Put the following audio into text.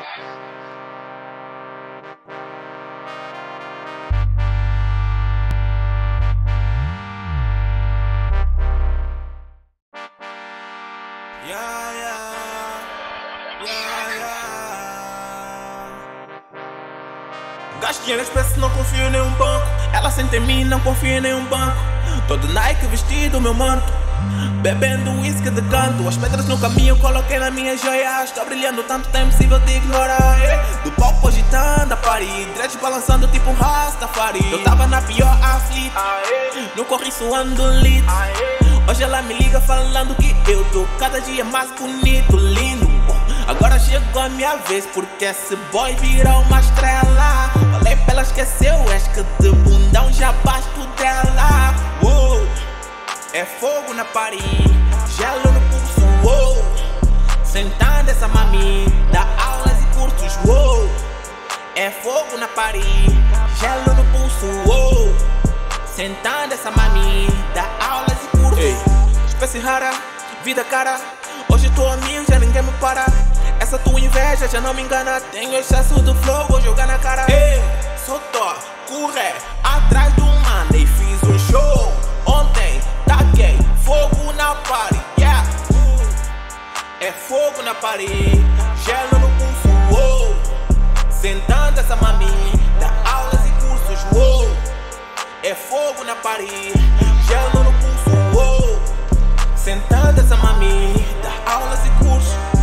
Gasto dinheiro espécie, não confio em nenhum banco. Ela sente em mim, não confio em nenhum banco. Todo Nike vestido, meu manto. Bebendo whisky de canto. As pedras no caminho coloquei na minha joia. Estou brilhando tanto, tá impossível de ignorar. Do palco agitando a parede, dreads balançando tipo um Rastafari. Eu tava na pior aflita, no corri suando litro. Hoje ela me liga falando que eu tô cada dia mais bonito, lindo. Agora chegou a minha vez, porque esse boy virou uma estrela. Falei pra ela esquecer o esque de bundão, já basto dela. Uou. É fogo na parede, gelo no pulso, uou. Sentando essa mami, dá aulas e cursos, uou. É fogo na parede, gelo no pulso, uou. Sentando essa mami, dá aulas e cursos. Ei, espécie rara, vida cara. Hoje tô amigo, já ninguém me para. Essa tua inveja já não me engana. Tenho excesso do flow, vou jogar na cara. Ei, só tô, corre atrás do mano e fiz um show. Ontem, taquei fogo na parede, yeah. É fogo na parede, gelo no pulso, uou. Sentando essa mami, dá aulas e cursos, uou. É fogo na parede, gelo no pulso, uou. Sentando essa mami, dá aulas e cursos.